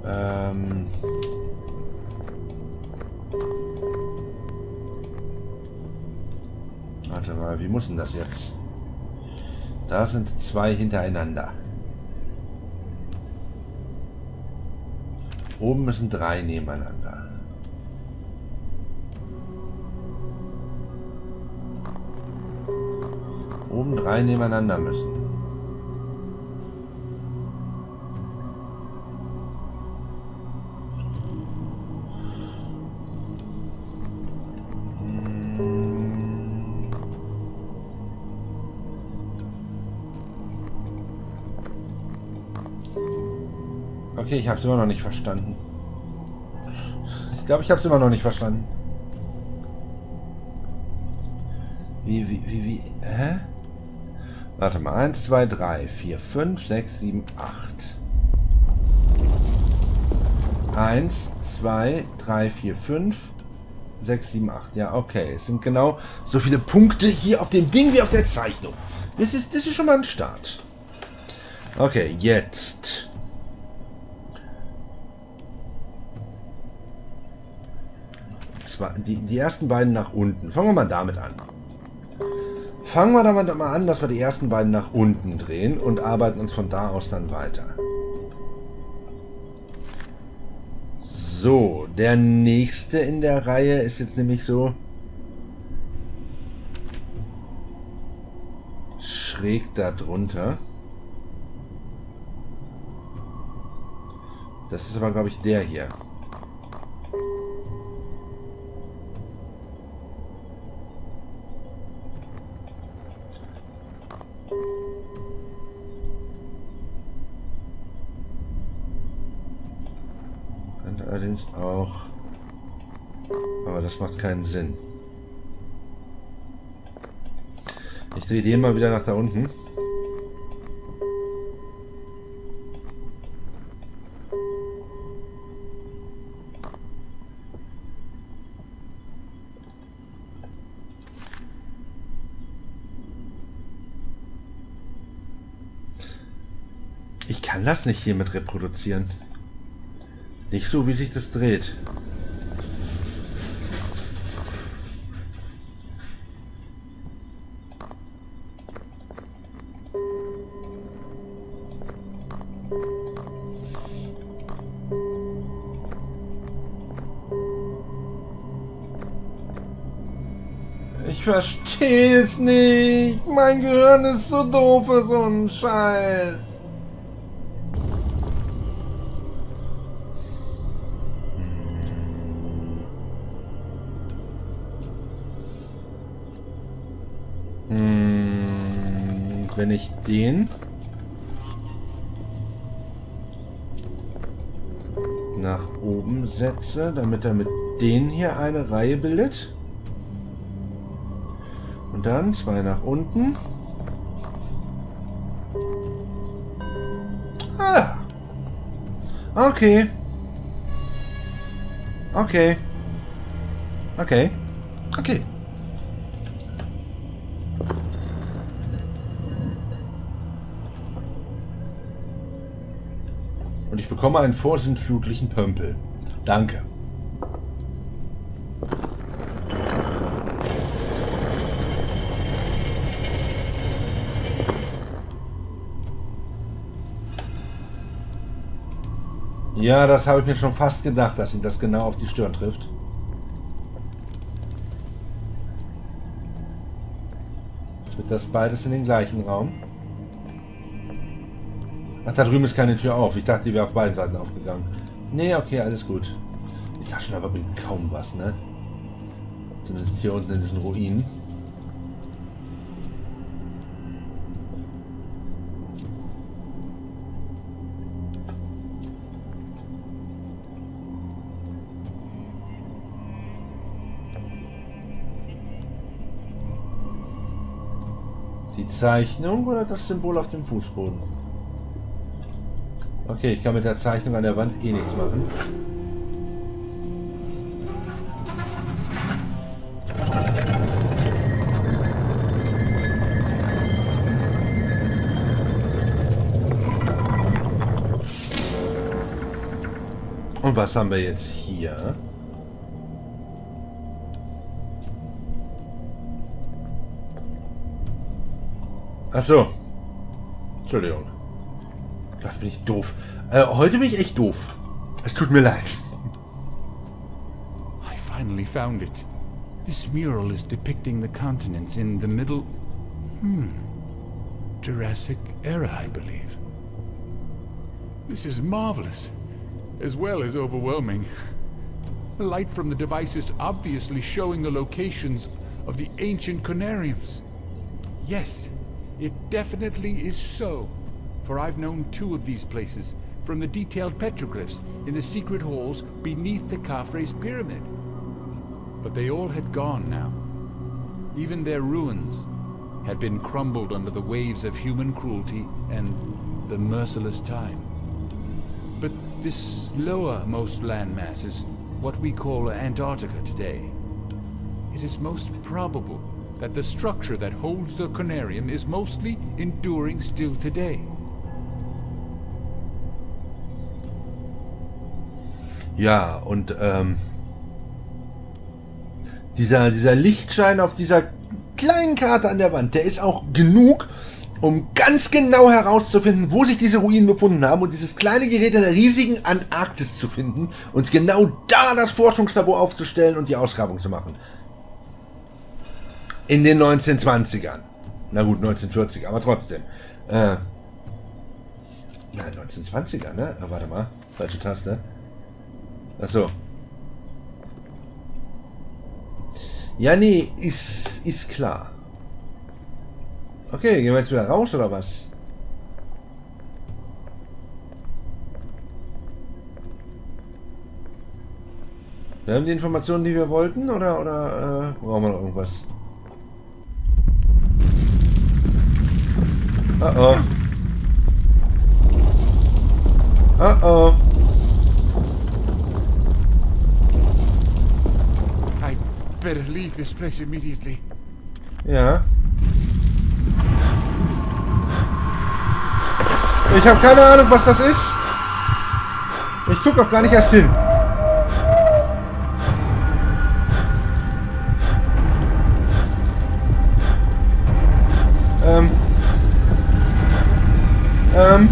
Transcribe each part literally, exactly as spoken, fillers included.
Ähm... Warte mal, wie muss denn das jetzt? Da sind zwei hintereinander. Oben müssen drei nebeneinander. Oben drei nebeneinander müssen. Okay, ich habe es immer noch nicht verstanden. Ich glaube, ich habe es immer noch nicht verstanden. Wie, wie, wie, wie, hä? Warte mal, eins, zwei, drei, vier, fünf, sechs, sieben, acht. eins, zwei, drei, vier, fünf, sechs, sieben, acht. Ja, okay. Es sind genau so viele Punkte hier auf dem Ding wie auf der Zeichnung. Das ist, das ist schon mal ein Start. Okay, jetzt. Die, die ersten beiden nach unten. Fangen wir mal damit an. Fangen wir damit mal an, dass wir die ersten beiden nach unten drehen und arbeiten uns von da aus dann weiter. So, der nächste in der Reihe ist jetzt nämlich so schräg da drunter. Das ist aber, glaube ich, der hier. Allerdings auch, aber das macht keinen Sinn. Ich drehe den mal wieder nach da unten. Ich kann das nicht hier mit reproduzieren. Nicht so, wie sich das dreht. Ich verstehe es nicht. Mein Gehirn ist so doof für so einen Scheiß. Wenn ich den nach oben setze, damit er mit denen hier eine Reihe bildet. Und dann zwei nach unten. Ah. Okay. Okay. Okay. Okay. Und ich bekomme einen vorsintflutlichen Pömpel. Danke. Ja, das habe ich mir schon fast gedacht, dass ihn das genau auf die Stirn trifft. Wird das beides in den gleichen Raum? Ach, da drüben ist keine Tür auf. Ich dachte, die wäre auf beiden Seiten aufgegangen. Nee, okay, alles gut. Die Taschenlampe bringt kaum was, ne? Zumindest hier unten in diesen Ruinen. Die Zeichnung oder das Symbol auf dem Fußboden? Okay, ich kann mit der Zeichnung an der Wand eh nichts machen. Und was haben wir jetzt hier? Ach so. Entschuldigung. Das bin ich doof. Äh, heute bin ich echt doof. Es tut mir leid. I finally found it. This mural is depicting the continents in the middle... Hmm. Jurassic era, I believe. This is marvelous, as well as overwhelming. The light from the device is obviously showing the locations of the ancient conariums. Yes, it definitely is so, for I've known two of these places from the detailed petroglyphs in the secret halls beneath the Khafre's pyramid. But they all had gone now. Even their ruins had been crumbled under the waves of human cruelty and the merciless time. But this lowermost landmass is what we call Antarctica today. It is most probable that the structure that holds the Conarium is mostly enduring still today. Ja, und ähm, dieser, dieser Lichtschein auf dieser kleinen Karte an der Wand, der ist auch genug, um ganz genau herauszufinden, wo sich diese Ruinen befunden haben und dieses kleine Gerät in der riesigen Antarktis zu finden und genau da das Forschungslabor aufzustellen und die Ausgrabung zu machen. In den neunzehnhundertzwanzigern. Na gut, neunzehnhundertvierzig, aber trotzdem. Äh, nein, neunzehnhundertzwanziger, ne? Ah, warte mal. Falsche Taste. Achso. Ja, nee, ist, ist klar. Okay, gehen wir jetzt wieder raus, oder was? Wir haben die Informationen, die wir wollten, oder, oder äh, brauchen wir noch irgendwas? Oh oh. Oh oh. I better leave this place immediately. Ja. Ich habe keine Ahnung, was das ist. Ich gucke auch gar nicht erst hin. Ähm. Ähm.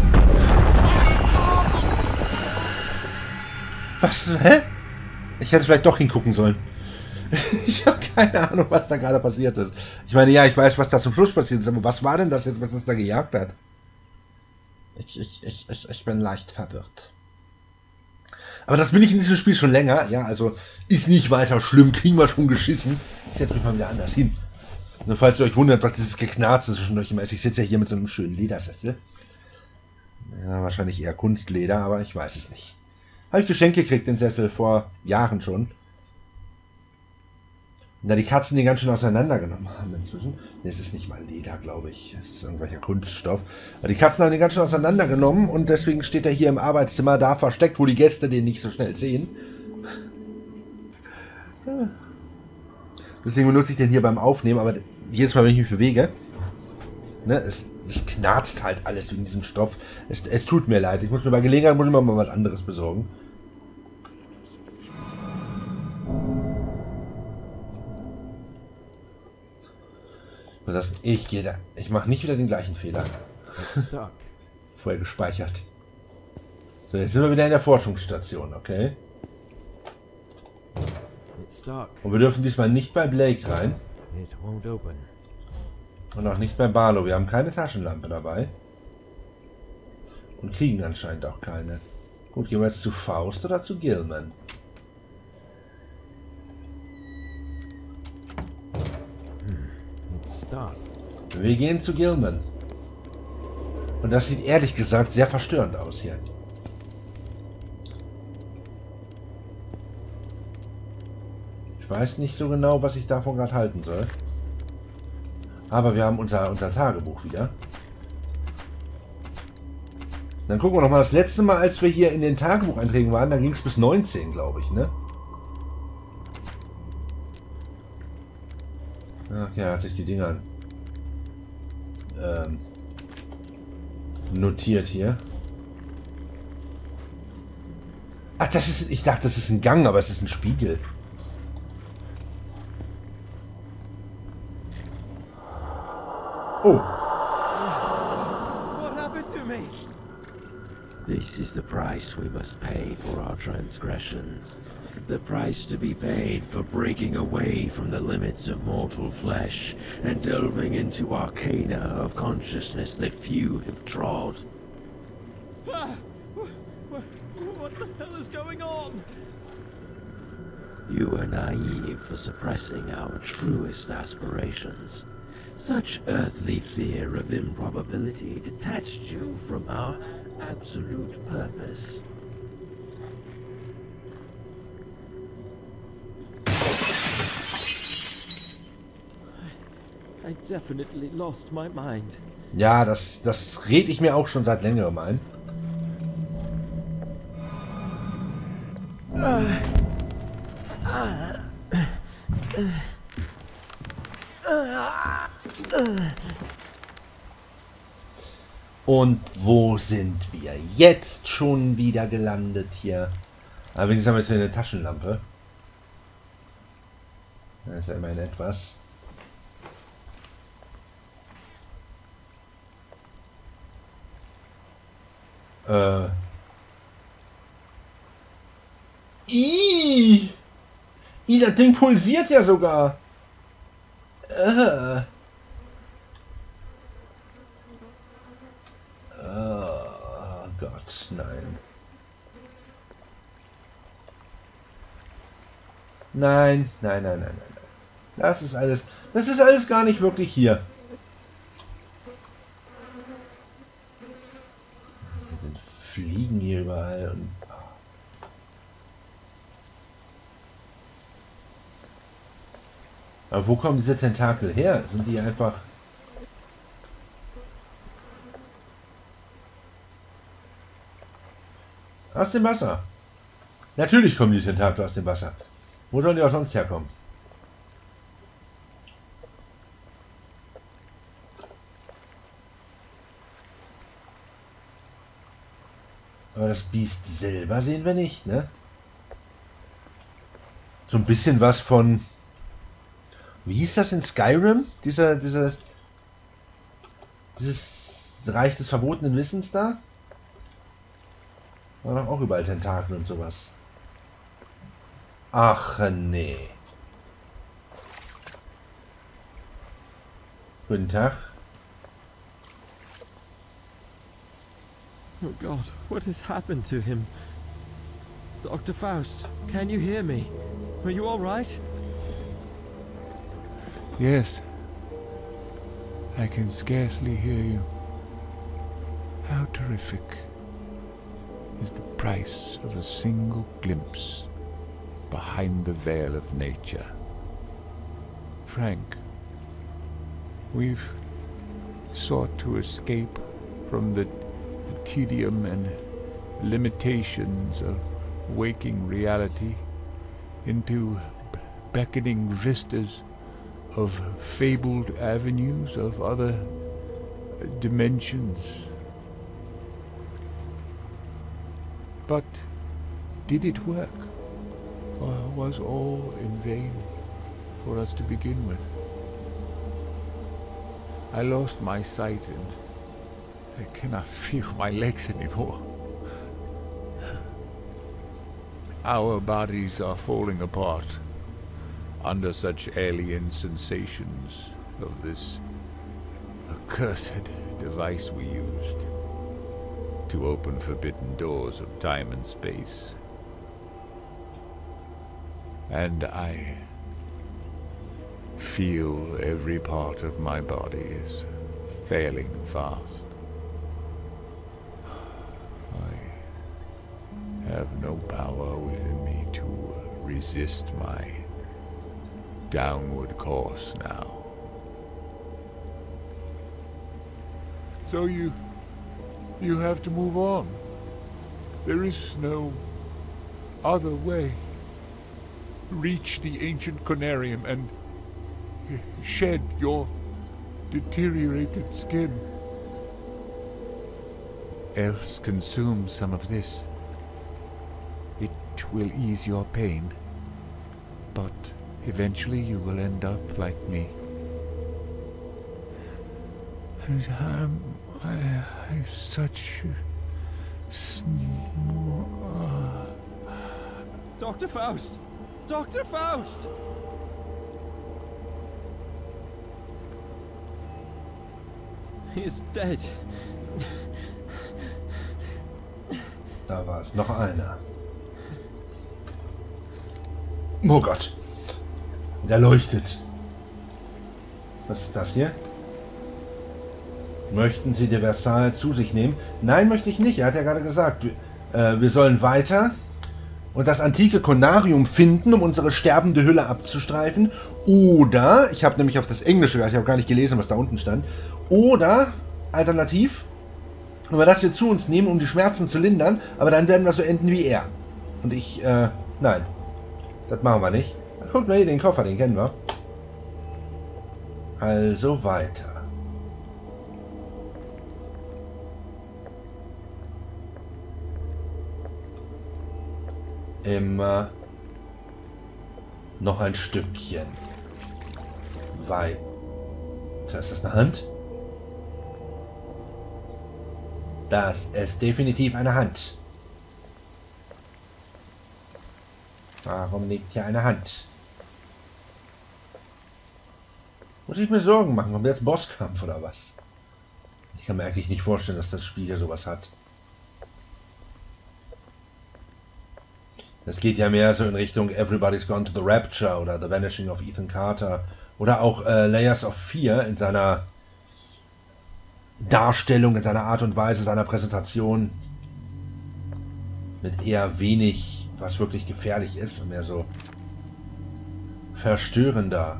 Was? Hä? Ich hätte vielleicht doch hingucken sollen. Ich habe keine Ahnung, was da gerade passiert ist. Ich meine, ja, ich weiß, was da zum Schluss passiert ist, aber was war denn das jetzt, was uns da gejagt hat? Ich, ich, ich, ich, ich bin leicht verwirrt. Aber das bin ich in diesem Spiel schon länger. Ja, also ist nicht weiter schlimm, kriegen wir schon geschissen. Ich setze mich mal wieder anders hin. Nur falls ihr euch wundert, was dieses Geknarze zwischendurch immer ist. Ich sitze ja hier mit so einem schönen Ledersessel. Ja, wahrscheinlich eher Kunstleder, aber ich weiß es nicht. Habe ich geschenkt gekriegt, den Sessel, vor Jahren schon. Und da die Katzen den ganz schön auseinandergenommen haben inzwischen. Ne, es ist nicht mal Leder, glaube ich. Es ist irgendwelcher Kunststoff. Aber die Katzen haben den ganz schön auseinandergenommen und deswegen steht er hier im Arbeitszimmer da versteckt, wo die Gäste den nicht so schnell sehen. Deswegen benutze ich den hier beim Aufnehmen, aber jedes Mal, wenn ich mich bewege, ne, es, es knarzt halt alles wegen diesem Stoff. Es, es tut mir leid. Ich muss mir bei Gelegenheit muss ich mir mal was anderes besorgen. Das, ich gehe da. Ich mache nicht wieder den gleichen Fehler. Vorher gespeichert. So, jetzt sind wir wieder in der Forschungsstation, okay? Und wir dürfen diesmal nicht bei Blake rein. Und auch nicht bei Barlow. Wir haben keine Taschenlampe dabei. Und kriegen anscheinend auch keine. Gut, gehen wir jetzt zu Faust oder zu Gilman? Wir gehen zu Gilman. Und das sieht ehrlich gesagt sehr verstörend aus hier. Ich weiß nicht so genau, was ich davon gerade halten soll. Aber wir haben unser, unser Tagebuch wieder. Dann gucken wir noch mal. Das letzte Mal, als wir hier in den Tagebucheinträgen waren, da ging es bis neunzehn, glaube ich, ne? Ach ja, hat sich die Dinger ähm, notiert hier. Ach, das ist... Ich dachte, das ist ein Gang, aber es ist ein Spiegel. Oh. What happened to me? This is the price we must pay for our transgressions. The price to be paid for breaking away from the limits of mortal flesh and delving into arcana of consciousness that few have trod. Ah, what, what the hell is going on? You are naive for suppressing our truest aspirations. Such earthly fear of improbability detached you from our absolute purpose. I definitely lost my mind. Ja, das, das rede ich mir auch schon seit längerem ein. Und wo sind wir jetzt schon wieder gelandet hier? Aber wenigstens haben wir jetzt eine Taschenlampe. Das ist ja immerhin etwas. Äh. Ih! Ih, das Ding pulsiert ja sogar. Äh. Oh Gott, nein. Nein, nein, nein, nein, nein, nein. Das ist alles, das ist alles gar nicht wirklich hier. Hier sind Fliegen hier überall und... Aber wo kommen diese Tentakel her? Sind die einfach... Aus dem Wasser. Natürlich kommen die Tentakel aus dem Wasser. Wo sollen die auch sonst herkommen? Aber das Biest selber sehen wir nicht, ne? So ein bisschen was von... Wie hieß das in Skyrim? Dieser, dieser... Dieses Reich des verbotenen Wissens da? War doch auch überall Tentakel und sowas. Ach nee. Guten Tag. Oh God, what has happened to him? Doctor Faust, can you hear me? Are you all right? Yes. I can scarcely hear you. How terrific is the price of a single glimpse behind the veil of nature. Frank, we've sought to escape from the, the tedium and limitations of waking reality into beckoning vistas of fabled avenues of other dimensions. But did it work? Or was all in vain for us to begin with? I lost my sight and I cannot feel my legs anymore. Our bodies are falling apart under such alien sensations of this accursed device we used to open forbidden doors of time and space. And I feel every part of my body is failing fast. I have no power within me to resist my downward course now. So you... you have to move on. There is no other way. Reach the ancient conarium and shed your deteriorated skin. Else consume some of this. It it will ease your pain. But eventually you will end up like me. And I'm, I, I'm such a small... Doctor Faust! Doctor Faust! He is dead. Da war es noch einer. Oh Gott. Der leuchtet. Was ist das hier? Möchten Sie die Versailles zu sich nehmen? Nein, möchte ich nicht. Er hat ja gerade gesagt, äh, wir sollen weiter und das antike Konarium finden, um unsere sterbende Hülle abzustreifen. Oder, ich habe nämlich auf das Englische, ich habe gar nicht gelesen, was da unten stand. Oder, alternativ, wenn wir das hier zu uns nehmen, um die Schmerzen zu lindern, aber dann werden wir so enden wie er. Und ich, äh, nein. Das machen wir nicht. Guck mal hier, den Koffer, den kennen wir. Also weiter. Immer noch ein Stückchen weiter. Ist das eine Hand? Das ist definitiv eine Hand. Warum liegt hier eine Hand? Muss ich mir Sorgen machen? Kommt jetzt Bosskampf oder was? Ich kann mir eigentlich nicht vorstellen, dass das Spiel hier sowas hat. Das geht ja mehr so in Richtung Everybody's Gone to the Rapture oder The Vanishing of Ethan Carter oder auch äh, Layers of Fear in seiner Darstellung, in seiner Art und Weise, seiner Präsentation. Mit eher wenig, was wirklich gefährlich ist und mehr so verstörender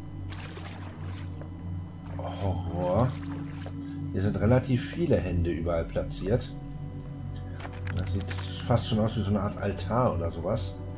Horror. Hier sind relativ viele Hände überall platziert. Das sieht fast schon aus wie so eine Art Altar oder sowas.